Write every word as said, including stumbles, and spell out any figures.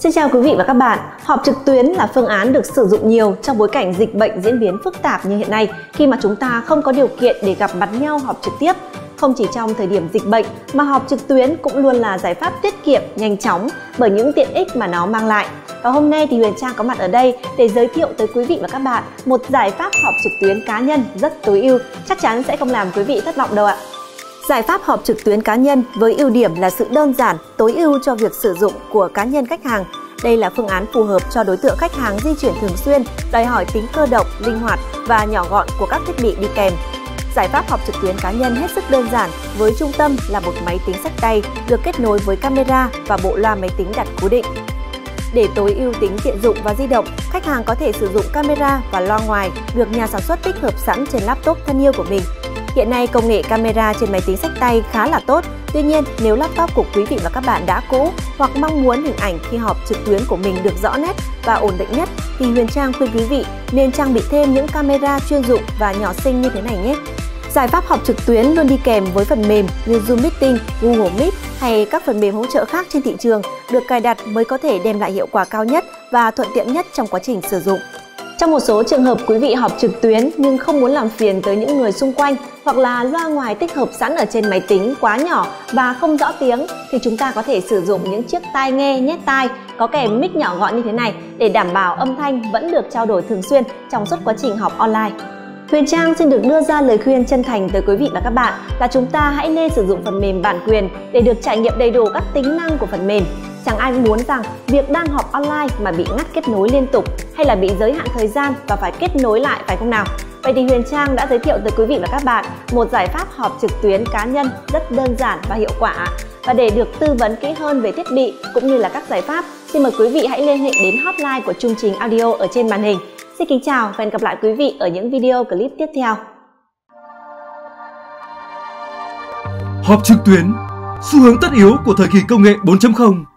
Xin chào quý vị và các bạn. Họp trực tuyến là phương án được sử dụng nhiều trong bối cảnh dịch bệnh diễn biến phức tạp như hiện nay, khi mà chúng ta không có điều kiện để gặp mặt nhau họp trực tiếp. Không chỉ trong thời điểm dịch bệnh mà họp trực tuyến cũng luôn là giải pháp tiết kiệm, nhanh chóng bởi những tiện ích mà nó mang lại. Và hôm nay thì Huyền Trang có mặt ở đây để giới thiệu tới quý vị và các bạn một giải pháp họp trực tuyến cá nhân rất tối ưu, chắc chắn sẽ không làm quý vị thất vọng đâu ạ. Giải pháp họp trực tuyến cá nhân với ưu điểm là sự đơn giản, tối ưu cho việc sử dụng của cá nhân khách hàng. Đây là phương án phù hợp cho đối tượng khách hàng di chuyển thường xuyên, đòi hỏi tính cơ động, linh hoạt và nhỏ gọn của các thiết bị đi kèm. Giải pháp họp trực tuyến cá nhân hết sức đơn giản với trung tâm là một máy tính xách tay được kết nối với camera và bộ loa máy tính đặt cố định. Để tối ưu tính tiện dụng và di động, khách hàng có thể sử dụng camera và loa ngoài được nhà sản xuất tích hợp sẵn trên laptop thân yêu của mình. Hiện nay công nghệ camera trên máy tính xách tay khá là tốt, tuy nhiên nếu laptop của quý vị và các bạn đã cũ hoặc mong muốn hình ảnh khi họp trực tuyến của mình được rõ nét và ổn định nhất thì Huyền Trang khuyên quý vị nên trang bị thêm những camera chuyên dụng và nhỏ xinh như thế này nhé. Giải pháp họp trực tuyến luôn đi kèm với phần mềm như Zoom Meeting, Google Meet hay các phần mềm hỗ trợ khác trên thị trường được cài đặt mới có thể đem lại hiệu quả cao nhất và thuận tiện nhất trong quá trình sử dụng. Trong một số trường hợp quý vị họp trực tuyến nhưng không muốn làm phiền tới những người xung quanh hoặc là loa ngoài tích hợp sẵn ở trên máy tính quá nhỏ và không rõ tiếng thì chúng ta có thể sử dụng những chiếc tai nghe nhét tai có kèm mic nhỏ gọn như thế này để đảm bảo âm thanh vẫn được trao đổi thường xuyên trong suốt quá trình học online. Huyền Trang xin được đưa ra lời khuyên chân thành tới quý vị và các bạn là chúng ta hãy nên sử dụng phần mềm bản quyền để được trải nghiệm đầy đủ các tính năng của phần mềm. Chẳng ai muốn rằng việc đang họp online mà bị ngắt kết nối liên tục hay là bị giới hạn thời gian và phải kết nối lại, phải không nào? Vậy thì Huyền Trang đã giới thiệu tới quý vị và các bạn một giải pháp họp trực tuyến cá nhân rất đơn giản và hiệu quả. Và để được tư vấn kỹ hơn về thiết bị cũng như là các giải pháp, xin mời quý vị hãy liên hệ đến hotline của chương trình audio ở trên màn hình. Xin kính chào và hẹn gặp lại quý vị ở những video clip tiếp theo. Họp trực tuyến, xu hướng tất yếu của thời kỳ công nghệ bốn chấm không.